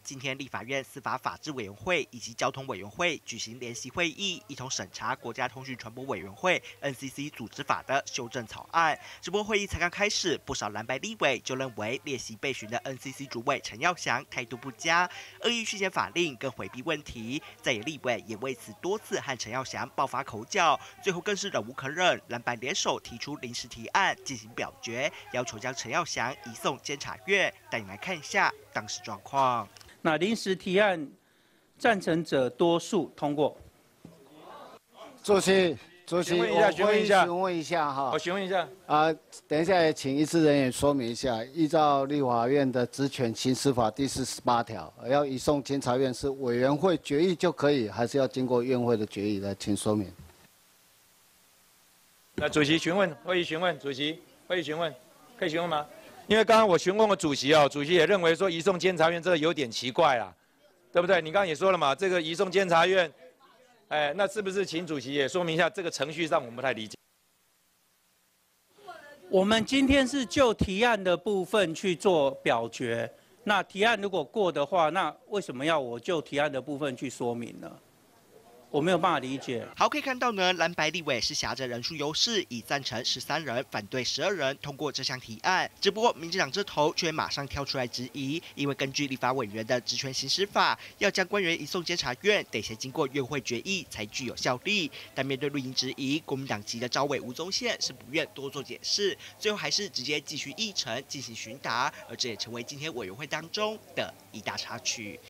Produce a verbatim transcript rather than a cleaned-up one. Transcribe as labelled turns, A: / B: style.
A: 今天立法院司法法制委员会以及交通委员会举行联席会议，一同审查国家通讯传播委员会 N C C 组织法的修正草案。直播会议才刚开始，不少蓝白立委就认为列席备询的 N C C 主委陈耀祥态度不佳，恶意续签法令跟回避问题。在野立委也为此多次和陈耀祥爆发口角，最后更是忍无可忍，蓝白联手提出临时提案进行表决，要求将陈耀祥移送监察院。带你来看一下当时状况。
B: 那临时提案赞成者多数通过。
C: 主席，主席，
D: 询问一下，询问一下，
C: 询问一下哈。
D: 我询问一下。
C: 啊，等一下也请议事人员说明一下，依照立法院的职权行使法第四十八条，要移送监察院是委员会决议就可以，还是要经过院会的决议来？请说明。
D: 那主席询问，会议询问，主席会议询问，可以询问吗？因为刚刚我询问过主席哦，主席也认为说移送监察院这个有点奇怪啦，对不对？你刚刚也说了嘛，这个移送监察院，哎，那是不是请主席也说明一下这个程序上我们不太理解？
B: 我们今天是就提案的部分去做表决，那提案如果过的话，那为什么要我就提案的部分去说明呢？我没有办法理解。
A: 好，可以看到呢，蓝白立委是挟着人数优势，以赞成十三人，反对十二人通过这项提案。只不过民进党这头却马上跳出来质疑，因为根据立法委员的职权行使法，要将官员移送监察院，得先经过院会决议才具有效力。但面对绿营质疑，国民党籍的召委吴宗宪是不愿多做解释，最后还是直接继续议程进行询答，而这也成为今天委员会当中的一大插曲。